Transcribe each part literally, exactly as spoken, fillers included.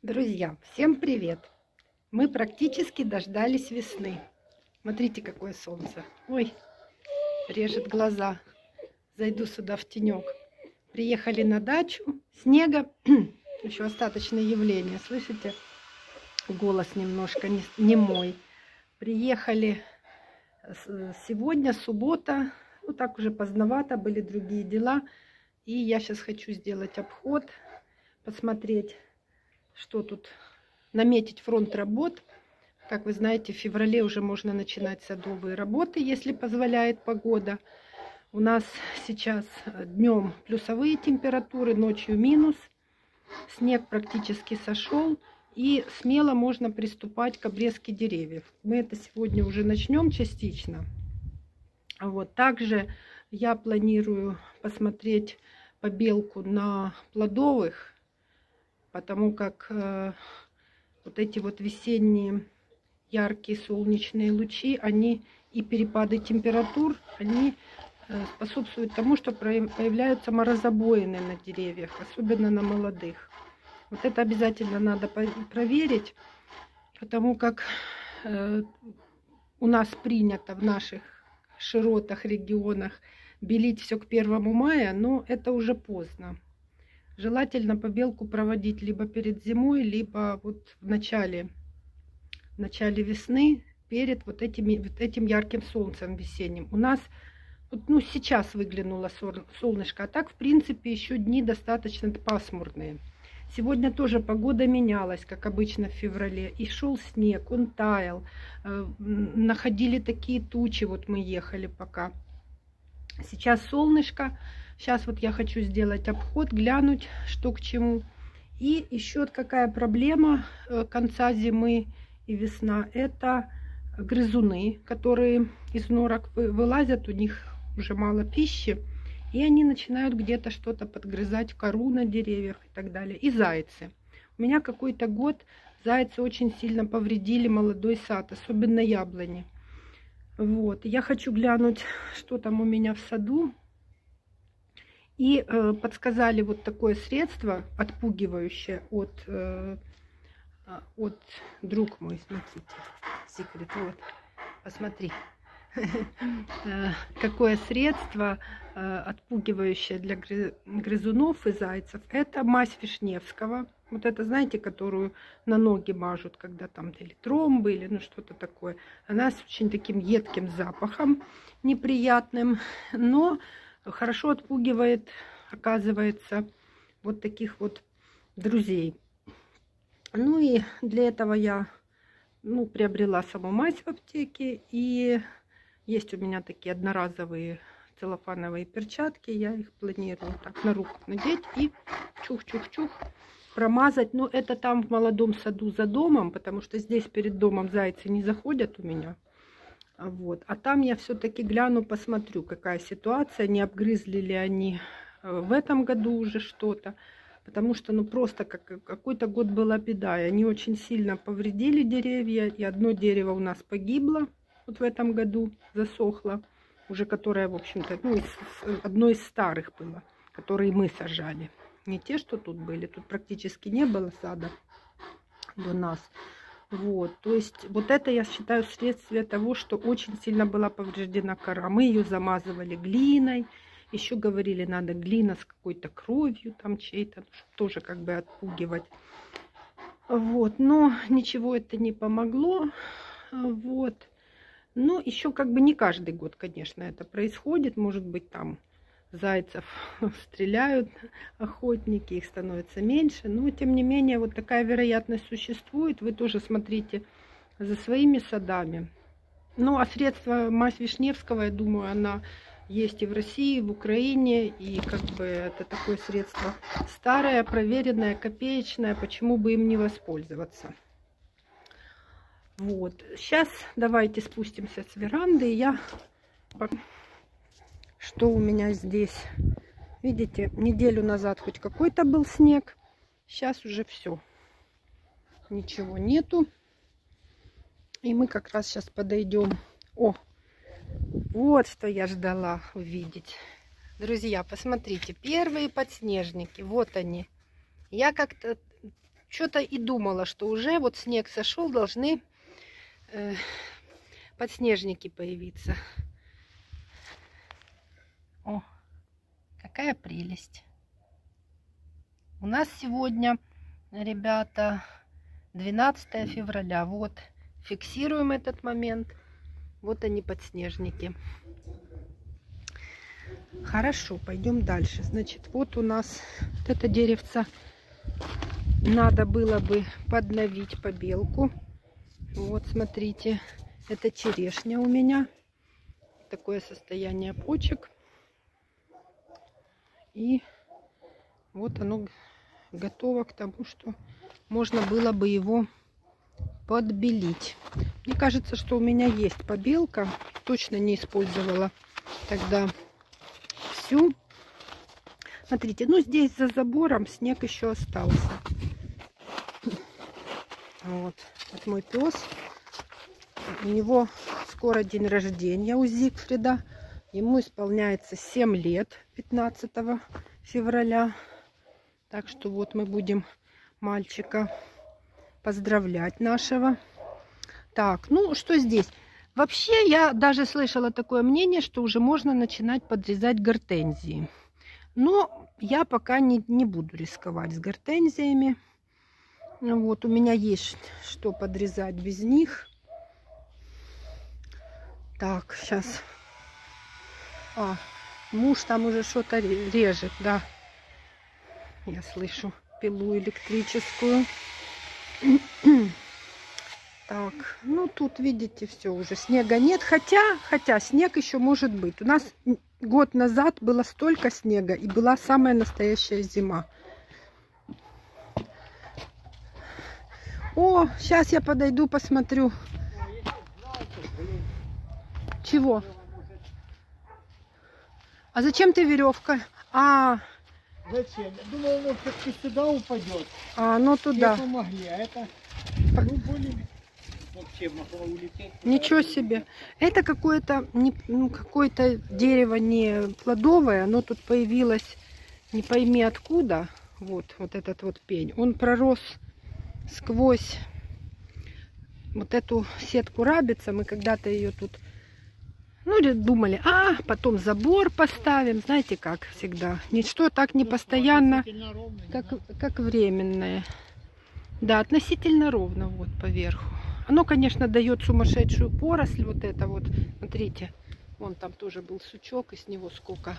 Друзья, всем привет! Мы практически дождались весны. Смотрите, какое солнце. Ой, режет глаза. Зайду сюда в тенек. Приехали на дачу. Снега. Еще остаточное явление. Слышите? Голос немножко не, не мой. Приехали сегодня, суббота. Ну, так уже поздновато. Были другие дела. И я сейчас хочу сделать обход. Посмотреть, что тут, наметить фронт работ. Как вы знаете, в феврале уже можно начинать садовые работы, если позволяет погода. У нас сейчас днем плюсовые температуры, ночью минус. Снег практически сошел. И смело можно приступать к обрезке деревьев. Мы это сегодня уже начнем частично. Вот. Также я планирую посмотреть побелку на плодовых, потому как э, вот эти вот весенние яркие солнечные лучи, они и перепады температур, они э, способствуют тому, что появляются морозобоины на деревьях, особенно на молодых. Вот это обязательно надо проверить, потому как э, у нас принято в наших широтах, регионах белить все к первому мая, но это уже поздно. Желательно побелку проводить либо перед зимой, либо вот в начале, в начале весны, перед вот, этими, вот этим ярким солнцем весенним. У нас вот, ну, сейчас выглянуло солнышко, а так, в принципе, еще дни достаточно пасмурные. Сегодня тоже погода менялась, как обычно в феврале. И шел снег, он таял. Находили такие тучи, вот мы ехали пока. Сейчас солнышко. Сейчас вот я хочу сделать обход, глянуть, что к чему. И еще какая проблема конца зимы и весна. Это грызуны, которые из норок вылазят, у них уже мало пищи. И они начинают где-то что-то подгрызать, кору на деревьях и так далее. И зайцы. У меня какой-то год зайцы очень сильно повредили молодой сад, особенно яблони. Вот. Я хочу глянуть, что там у меня в саду. И э, подсказали вот такое средство, отпугивающее от, э, от друг мой, смотрите, секрет, вот, посмотри. Какое средство отпугивающее для грызунов и зайцев. Это мазь Вишневского. Вот это, знаете, которую на ноги мажут, когда там или тромбы, или ну что-то такое. Она с очень таким едким запахом, неприятным, но хорошо отпугивает, оказывается, вот таких вот друзей. Ну и для этого я ну, приобрела саму мазь в аптеке. И есть у меня такие одноразовые целлофановые перчатки. Я их планирую так на руку надеть и чух-чух-чух промазать. Но это там в молодом саду за домом, потому что здесь перед домом зайцы не заходят у меня. Вот. А там я все-таки гляну, посмотрю, какая ситуация, не обгрызли ли они в этом году уже что-то. Потому что ну просто как, какой-то год была беда. И они очень сильно повредили деревья. И одно дерево у нас погибло вот в этом году, засохло. Уже которое, в общем-то, ну, из, одно из старых было, которые мы сажали. Не те, что тут были. Тут практически не было сада до нас. Вот, то есть вот это, я считаю, следствие того, что очень сильно была повреждена кора. Мы ее замазывали глиной. Еще говорили, надо глина с какой-то кровью там чьей-то, тоже как бы отпугивать. Вот, но ничего это не помогло. Вот. Но еще как бы не каждый год, конечно, это происходит. Может быть, там зайцев стреляют охотники, их становится меньше. Но, тем не менее, вот такая вероятность существует. Вы тоже смотрите за своими садами. Ну, а средство мазь Вишневского, я думаю, она есть и в России, и в Украине. И как бы это такое средство старое, проверенное, копеечное. Почему бы им не воспользоваться? Вот. Сейчас давайте спустимся с веранды. Я... Что у меня здесь? Видите, неделю назад хоть какой-то был снег. Сейчас уже все. Ничего нету. И мы как раз сейчас подойдем. О, вот что я ждала увидеть. Друзья, посмотрите. Первые подснежники. Вот они. Я как-то что-то и думала, что уже вот снег сошел, должны э, подснежники появиться. О, какая прелесть. У нас сегодня, ребята, двенадцатое февраля. Вот, фиксируем этот момент. Вот они, подснежники. Хорошо, пойдем дальше. Значит, вот у нас вот это деревце. Надо было бы подновить побелку. Вот, смотрите, это черешня у меня. Такое состояние почек. И вот оно готово к тому, что можно было бы его подбелить. Мне кажется, что у меня есть побелка. Точно не использовала тогда всю. Смотрите, ну здесь за забором снег еще остался. Вот, вот мой пес. У него скоро день рождения, у Зигфрида. Ему исполняется семь лет, пятнадцатого февраля. Так что вот мы будем мальчика поздравлять нашего. Так, ну что здесь? Вообще я даже слышала такое мнение, что уже можно начинать подрезать гортензии. Но я пока не, не буду рисковать с гортензиями. Вот у меня есть что подрезать без них. Так, сейчас. А, муж там уже что-то режет, да. Я слышу пилу электрическую. Так, ну тут, видите, все, уже снега нет. Хотя, хотя снег еще может быть. У нас год назад было столько снега, и была самая настоящая зима. О, сейчас я подойду, посмотрю. Чего? А зачем ты веревка? А, зачем? Я думал, оно все-таки сюда упадет. а ну туда. Мне помогли, а это, ну, более... Вообще могло улететь. Ничего себе. Это какое-то не, ну, какое-то дерево не плодовое. Оно тут появилось, не пойми откуда. Вот, вот этот вот пень. Он пророс сквозь вот эту сетку рабица. Мы когда-то ее тут, ну, думали, а, потом забор поставим. Знаете, как всегда. Ничто так не постоянно, как, как временное. Да, относительно ровно вот поверху. Оно, конечно, дает сумасшедшую поросль. Вот это вот, смотрите, вон там тоже был сучок, и с него сколько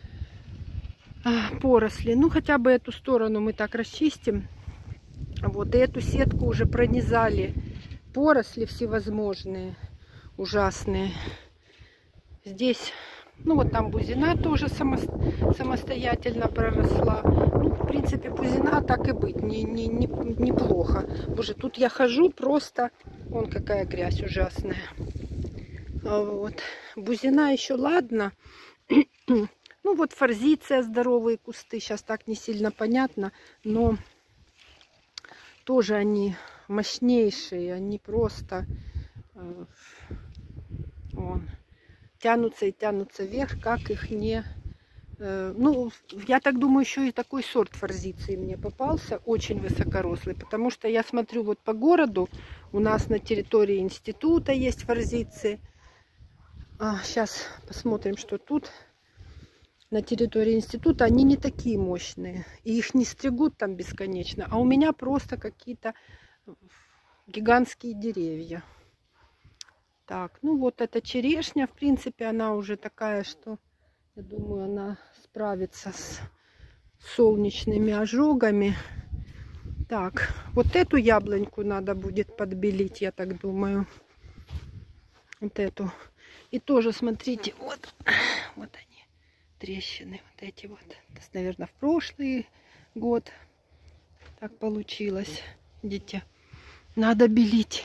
а, поросли. Ну, хотя бы эту сторону мы так расчистим. Вот, и эту сетку уже пронизали поросли всевозможные, ужасные. Здесь, ну, вот там бузина тоже само, самостоятельно проросла. Ну, в принципе, бузина так и быть, не, не, не, неплохо. Боже, тут я хожу просто, вон какая грязь ужасная. Вот. Бузина еще ладно. Ну, вот форзиция, здоровые кусты, сейчас так не сильно понятно, но тоже они мощнейшие, они просто э, вон, тянутся и тянутся вверх, как их не... Э, ну, я так думаю, еще и такой сорт форзиции мне попался, очень высокорослый, потому что я смотрю вот по городу, у нас на территории института есть форзиции. А, сейчас посмотрим, что тут. На территории института они не такие мощные, и их не стригут там бесконечно, а у меня просто какие-то гигантские деревья. Так, ну вот эта черешня, в принципе, она уже такая, что, я думаю, она справится с солнечными ожогами. Так, вот эту яблоньку надо будет подбелить, я так думаю. Вот эту. И тоже, смотрите, вот, вот они. Трещины вот эти вот. Это, наверное, в прошлый год так получилось. Видите, надо белить.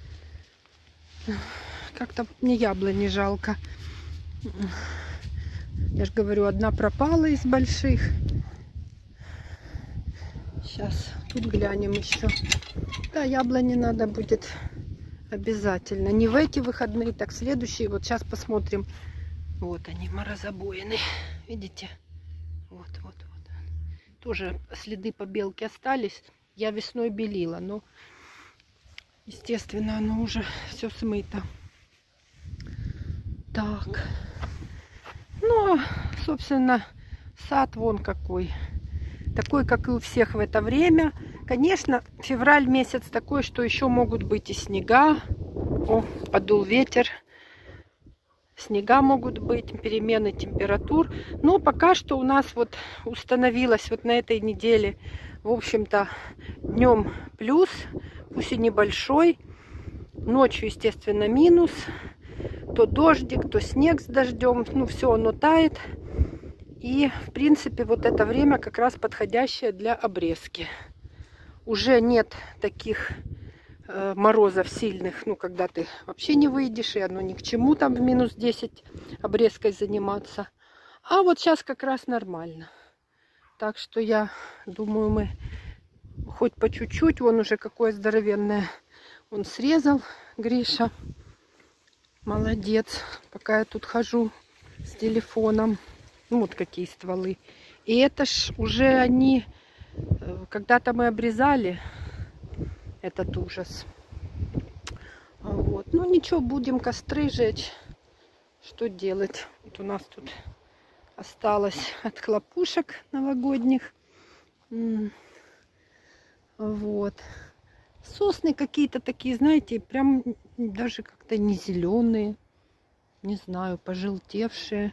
Как-то мне яблони жалко. Я же говорю, одна пропала из больших. Сейчас тут глянем еще. Да, яблони надо будет обязательно. Не в эти выходные, так следующие. Вот сейчас посмотрим. Вот они, морозобоины. Видите? Вот, вот, вот. Тоже следы побелки остались. я весной белила, но, естественно, оно уже все смыто. Так. Ну, собственно, сад вон какой. Такой, как и у всех в это время. Конечно, февраль месяц такой, что еще могут быть и снега. О, подул ветер. Снега могут быть, перемены температур. Но пока что у нас вот установилось вот на этой неделе, в общем-то, днем плюс, пусть и небольшой. Ночью, естественно, минус. То дождик, то снег с дождем. Ну, все оно тает. И, в принципе, вот это время как раз подходящее для обрезки. Уже нет таких э, морозов сильных, ну, когда ты вообще не выйдешь, и оно ни к чему там в минус десять обрезкой заниматься. А вот сейчас как раз нормально. Так что я думаю, мы хоть по чуть-чуть, вон уже какое здоровенное он срезал, Гриша. Молодец. Пока я тут хожу с телефоном. Ну, вот какие стволы. И это ж уже они, когда-то мы обрезали этот ужас. Вот. Ну, ничего, будем костры жечь. Что делать? Вот у нас тут осталось от хлопушек новогодних. Вот. Сосны какие-то такие, знаете, прям даже как-то не зеленые. Не знаю, пожелтевшие.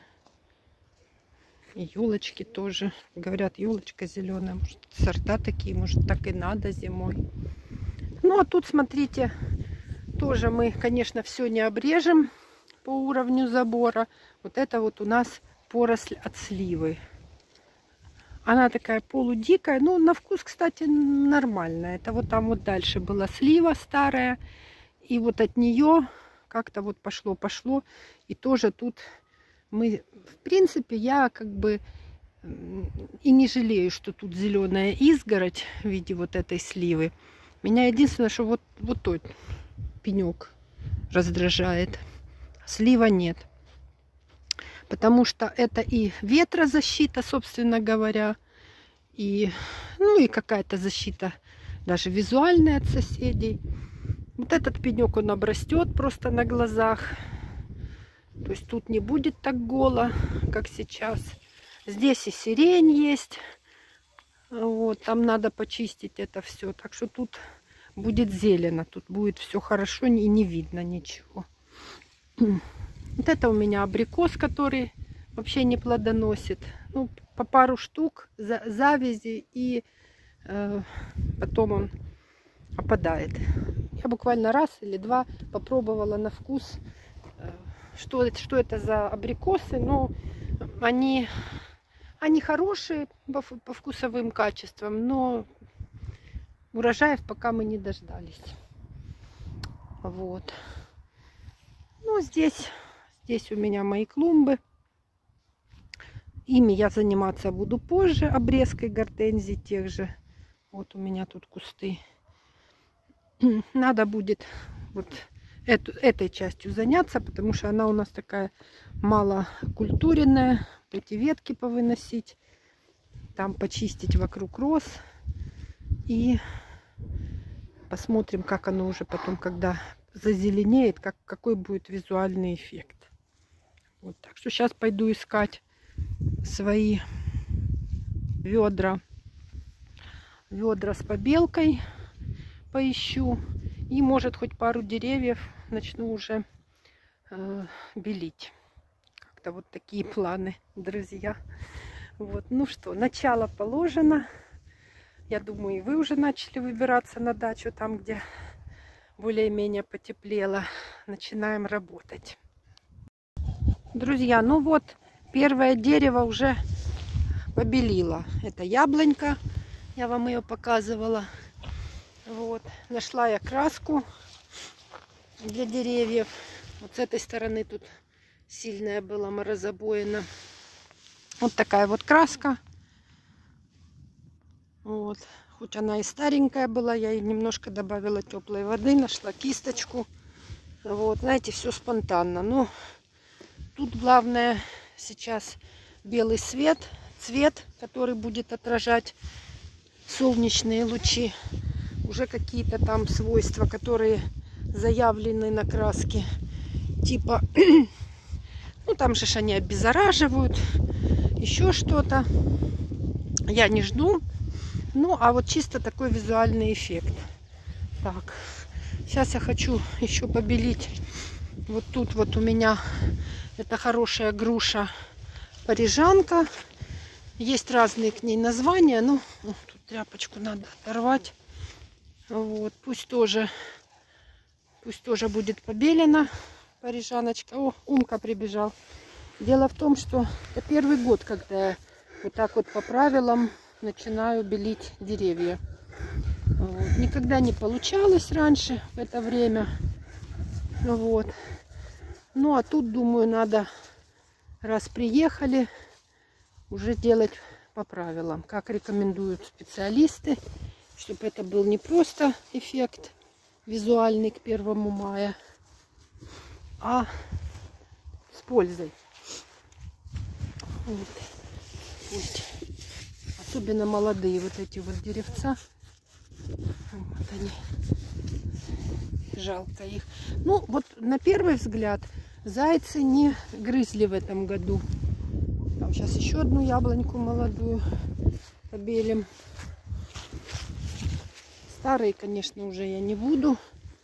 И елочки тоже. Говорят, елочка зеленая. Может, сорта такие, может, так и надо зимой. Ну, а тут, смотрите, тоже мы, конечно, все не обрежем по уровню забора. Вот это вот у нас поросль от сливы. Она такая полудикая. Ну, на вкус, кстати, нормальная. Это вот там вот дальше была слива старая. И вот от нее как-то вот пошло-пошло. И тоже тут мы, в принципе, я как бы и не жалею, что тут зеленая изгородь в виде вот этой сливы. Меня единственное, что вот, вот тот пенек раздражает. Слива нет. Потому что это и ветрозащита, собственно говоря, и, ну, и какая-то защита даже визуальная от соседей. Вот этот пенек, он обрастет просто на глазах. То есть тут не будет так голо, как сейчас. Здесь и сирень есть. Вот, там надо почистить это все. Так что тут будет зелено. Тут будет все хорошо и не видно ничего. Вот это у меня абрикос, который вообще не плодоносит. Ну, по пару штук, за, завязи, и э, потом он опадает. Я буквально раз или два попробовала на вкус, э, что, что это за абрикосы. Но они, они хорошие по, по вкусовым качествам, но урожаев пока мы не дождались. Вот. Ну, здесь... Здесь у меня мои клумбы. Ими я заниматься буду позже, обрезкой гортензий тех же. Вот у меня тут кусты. Надо будет вот эту, этой частью заняться, потому что она у нас такая малокультуренная. Эти ветки повыносить, там почистить вокруг роз. И посмотрим, как оно уже потом, когда зазеленеет, как, какой будет визуальный эффект. Вот, так что сейчас пойду искать свои ведра. Ведра с побелкой поищу. И, может, хоть пару деревьев начну уже э, белить. Как-то вот такие планы, друзья. Вот, ну что, начало положено. Я думаю, и вы уже начали выбираться на дачу, там, где более-менее потеплело. Начинаем работать. Друзья, ну вот, первое дерево уже побелило. Это яблонька. Я вам ее показывала. Вот. Нашла я краску для деревьев. Вот с этой стороны тут сильная была морозобоина. Вот такая вот краска. Вот. Хоть она и старенькая была, я ей немножко добавила теплой воды, нашла кисточку. Вот, знаете, все спонтанно. Ну, тут главное сейчас белый свет, цвет, который будет отражать солнечные лучи. Уже какие-то там свойства, которые заявлены на краске. Типа, ну там же они обеззараживают, еще что-то. Я не жду. Ну, а вот чисто такой визуальный эффект. Так, сейчас я хочу еще побелить. Вот тут вот у меня это хорошая груша парижанка. Есть разные к ней названия. Ну, тут тряпочку надо оторвать. Вот, пусть тоже, пусть тоже будет побелена парижаночка. О, Умка прибежал. Дело в том, что это первый год, когда я вот так вот по правилам начинаю белить деревья. Вот. Никогда не получалось раньше в это время. Вот. Ну, а тут, думаю, надо, раз приехали, уже делать по правилам, как рекомендуют специалисты, чтобы это был не просто эффект визуальный к первому мая, а с пользой. Вот. Пусть. Особенно молодые вот эти вот деревца. Вот они. Жалко их. Ну, вот на первый взгляд зайцы не грызли в этом году. Там сейчас еще одну яблоньку молодую побелим. Старые, конечно, уже я не буду.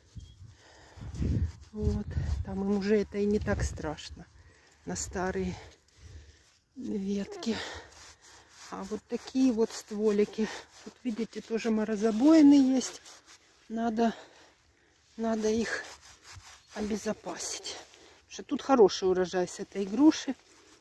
Вот. Там им уже это и не так страшно. На старые ветки. А вот такие вот стволики. Тут, видите, тоже морозобоины есть. Надо, надо их обезопасить. Потому что тут хороший урожай с этой груши.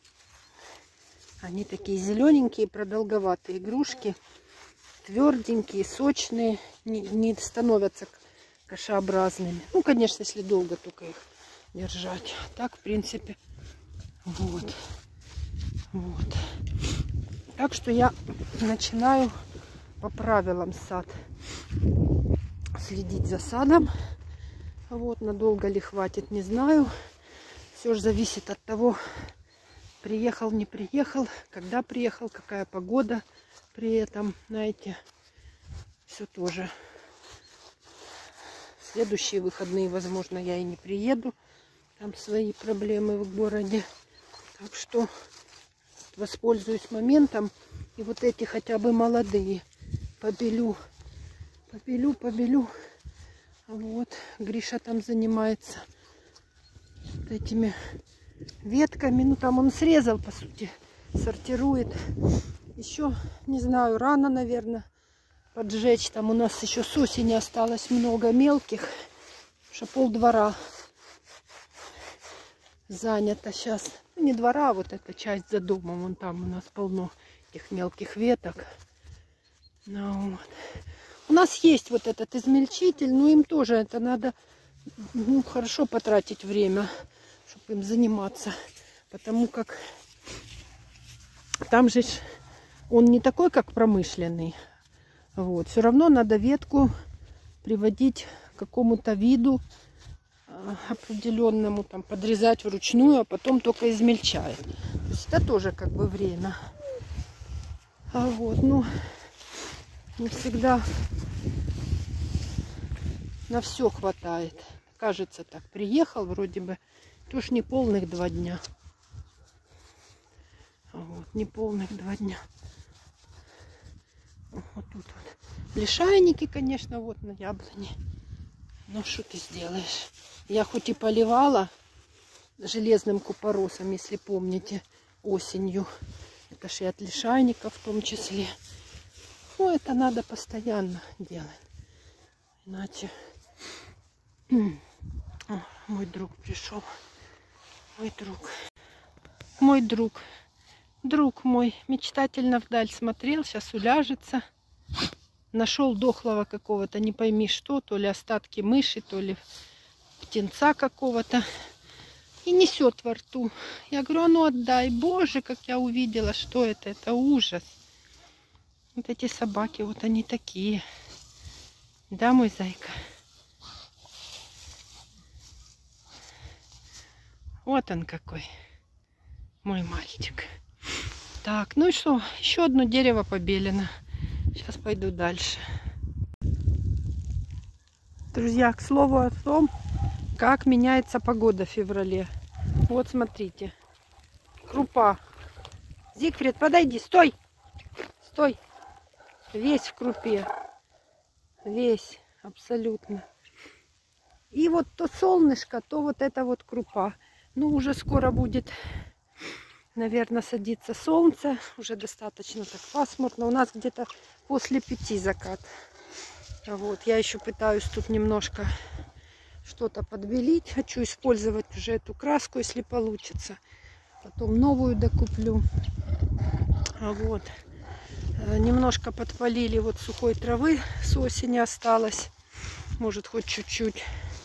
Они такие зелененькие, продолговатые игрушки. Тверденькие, сочные. Не, не становятся кашеобразными. Ну, конечно, если долго только их держать. Так, в принципе, вот. Вот. Так что я начинаю по правилам сад следить за садом. Вот, надолго ли хватит, не знаю. Все же зависит от того, приехал, не приехал, когда приехал, какая погода при этом, знаете, все тоже. В следующие выходные, возможно, я и не приеду. Там свои проблемы в городе. Так что воспользуюсь моментом. И вот эти хотя бы молодые побелю. Побелю, побелю. Вот. Гриша там занимается вот этими ветками. Ну, там он срезал, по сути, сортирует. Еще, не знаю, рано, наверное, поджечь. Там у нас еще с осени осталось много мелких. Что полдвора занято сейчас. Не двора, а вот эта часть за домом. Вон там у нас полно этих мелких веток. Ну, вот. У нас есть вот этот измельчитель, но им тоже это надо, ну, хорошо потратить время, чтобы им заниматься. Потому как там же он не такой, как промышленный. Вот. Все равно надо ветку приводить к какому-то виду определенному, там подрезать вручную, а потом только измельчает. То есть это тоже как бы время. А вот, ну, не всегда на все хватает. Кажется, так, приехал вроде бы, тоже не полных два дня. А вот, не полных два дня. Вот тут вот лишайники, конечно, вот на яблоне. Ну, что ты сделаешь? Я хоть и поливала железным купоросом, если помните, осенью. Это ж и от лишайника в том числе. Ну, это надо постоянно делать. Иначе... О, мой друг пришел. Мой друг. Мой друг. Друг мой мечтательно вдаль смотрел. Сейчас уляжется. Нашел дохлого какого-то, не пойми что. То ли остатки мыши, то ли птенца какого-то. И несет во рту. Я говорю, а ну отдай. Боже, как я увидела, что это. Это ужас. Вот эти собаки, вот они такие. Да, мой зайка? Вот он какой. Мой мальчик. Так, ну и что? Еще одно дерево побелено. Сейчас пойду дальше. Друзья, к слову о том, как меняется погода в феврале. Вот смотрите. Крупа. Зигфрид, подойди, стой! Стой! Весь в крупе. Весь, абсолютно. И вот то солнышко, то вот это вот крупа. Ну, уже скоро будет, наверное, садиться солнце. Уже достаточно так пасмурно. У нас где-то после пяти закат. Вот, я еще пытаюсь тут немножко что-то подбелить. Хочу использовать уже эту краску, если получится. Потом новую докуплю. Вот. Немножко подпалили вот сухой травы с осени осталось. Может, хоть чуть-чуть.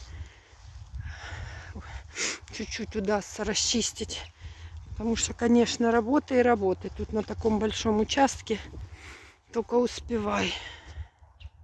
Чуть-чуть удастся расчистить. Потому что, конечно, работа и работа. Тут на таком большом участке только успевай.